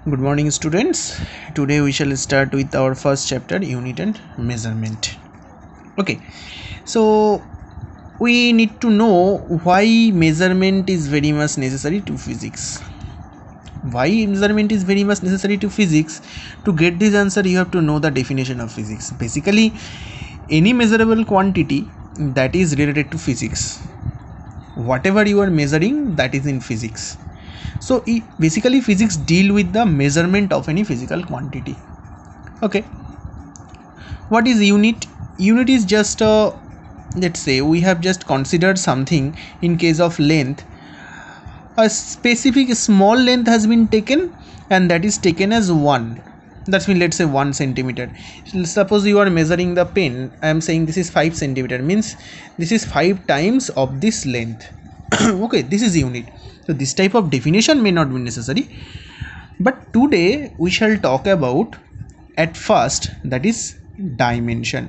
Good morning, students. Today we shall start with our first chapter, unit and measurement. Okay, so we need to know why measurement is very much necessary to physics. Why measurement is very much necessary to physics? To get this answer, you have to know the definition of physics. Basically, any measurable quantity that is related to physics, whatever you are measuring, that is in physics. So basically physics deal with the measurement of any physical quantity. Okay, what is unit? Unit is just let's say we have just considered something. In case of length, a specific small length has been taken and that is taken as 1. That's mean, let's say 1 centimeter. Suppose you are measuring the pen. I am saying this is 5 centimeter, means this is 5 times of this length. Okay, this is unit. So this type of definition may not be necessary, but today we shall talk about at first, that is dimension.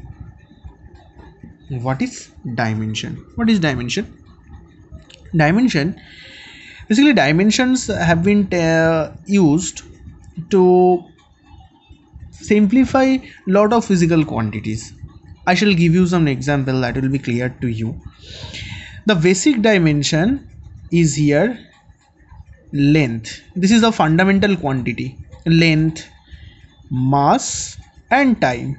What is dimension? What is dimension? Dimension, basically dimensions have been used to simplify lot of physical quantities. I shall give you some example that will be clear to you. The basic dimension is here length. This is a fundamental quantity. Length, mass and time.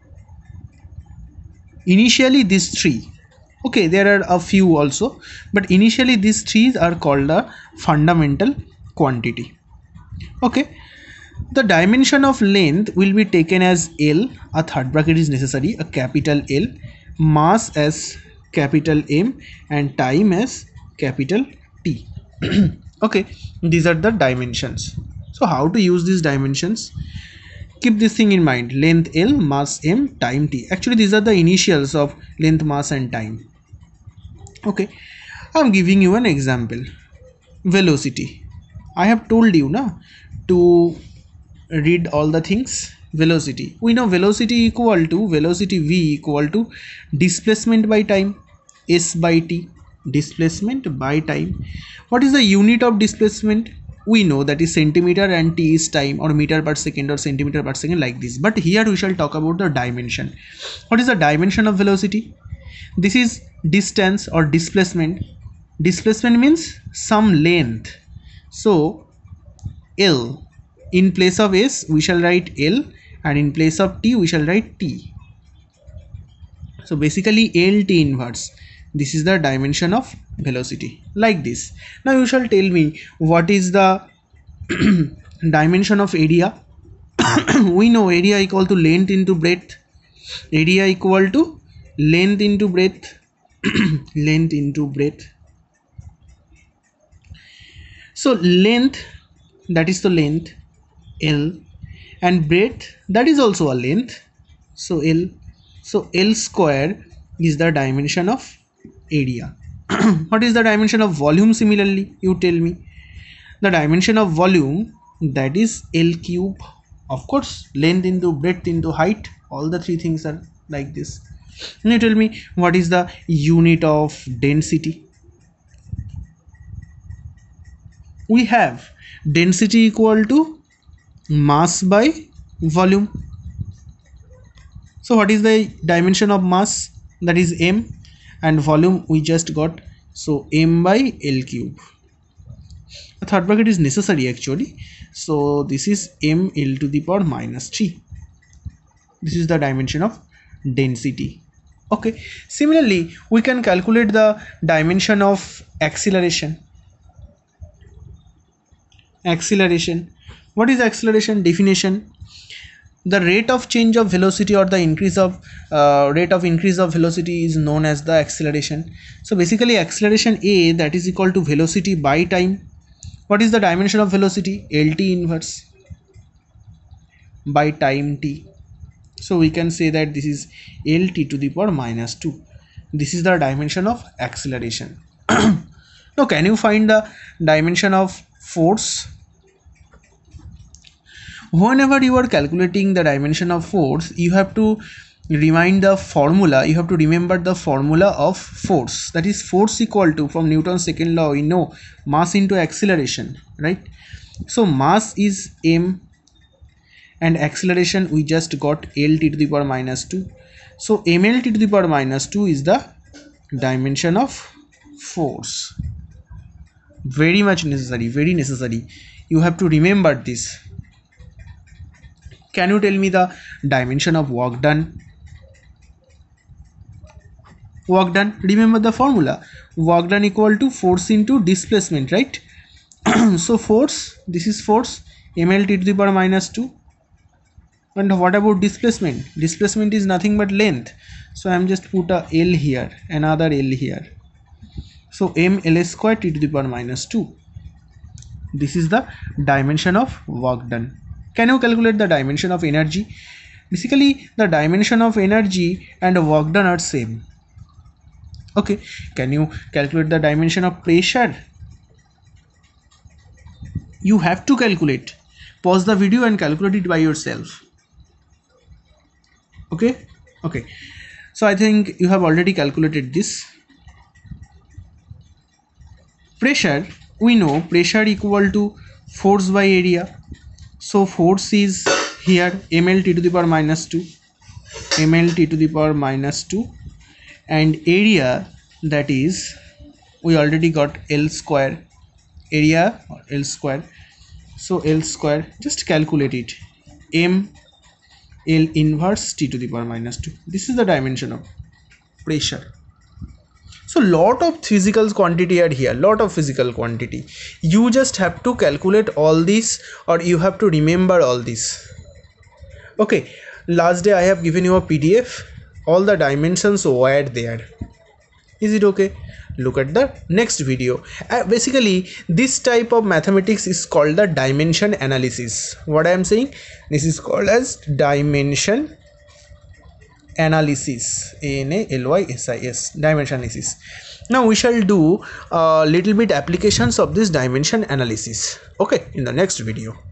Initially these three, okay, there are a few also, but initially these three are called a fundamental quantity. Okay, the dimension of length will be taken as L, a third bracket is necessary, a capital L, mass as capital M and time as capital T. Okay, these are the dimensions. So how to use these dimensions? Keep this thing in mind: length L, mass M, time T. Actually these are the initials of length, mass and time. Okay, I'm giving you an example. Velocity. I have told you to read all the things. Velocity, we know velocity equal to velocity V equal to displacement by time, S by T. Displacement by time. What is the unit of displacement? We know that is centimeter and T is time, or meter per second or centimeter per second, like this. But here we shall talk about the dimension. What is the dimension of velocity? This is distance or displacement. Displacement means some length. So L, in place of S we shall write L, and in place of T we shall write T. So basically LT inverse. This is the dimension of velocity, like this. Now you shall tell me what is the dimension of area. We know area equal to length into breadth. Area equal to length into breadth. Length into breadth. So length, that is the length L, and breadth, that is also a length, so L. So L square is the dimension of area. What is the dimension of volume? Similarly, you tell me. The dimension of volume, that is L cube. Of course, length into breadth into height, all the three things are like this. Now you tell me what is the unit of density. We have density equal to mass by volume. So what is the dimension of mass? That is M, and volume we just got, so M by L cube. A third bracket is necessary actually, so this is M L to the power minus 3. This is the dimension of density. Okay, similarly we can calculate the dimension of acceleration. Acceleration, what is acceleration? Definition: the rate of change of velocity or the increase of rate of increase of velocity is known as the acceleration. So basically acceleration A, that is equal to velocity by time. What is the dimension of velocity? LT inverse by time T. So we can say that this is LT to the power minus 2. This is the dimension of acceleration. Now can you find the dimension of force? Whenever you are calculating the dimension of force, you have to remind the formula, you have to remember the formula of force. That is force equal to, from Newton's second law we know, mass into acceleration, right? So mass is m and acceleration we just got lt to the power minus 2. So mlt to the power minus 2 is the dimension of force. Very much necessary, very necessary. You have to remember this. Can you tell me the dimension of work done? Work done, remember the formula. Work done equal to force into displacement, right? So force, this is force, mlt to the power minus 2. And what about displacement? Displacement is nothing but length. So I am just put a L here, another L here. So m L square t to the power minus 2. This is the dimension of work done. Can you calculate the dimension of energy? Basically, the dimension of energy and work done are same. Okay, can you calculate the dimension of pressure? You have to calculate. Pause the video and calculate it by yourself. Okay, okay. So I think you have already calculated this. Pressure, we know pressure equal to force by area. So force is here mlt to the power minus 2, mlt to the power minus 2, and area, that is we already got L square, area or L square. So L square, just calculate it, m L inverse t to the power minus 2. This is the dimension of pressure. So lot of physical quantity are here, lot of physical quantity. You just have to calculate all this, or you have to remember all this. Okay, last day I have given you a PDF, all the dimensions were there. Is it okay? Look at the next video. Basically this type of mathematics is called the dimension analysis. What I am saying, this is called as dimension analysis, ANALYSIS, dimension analysis. Now we shall do a little bit applications of this dimension analysis, okay, in the next video.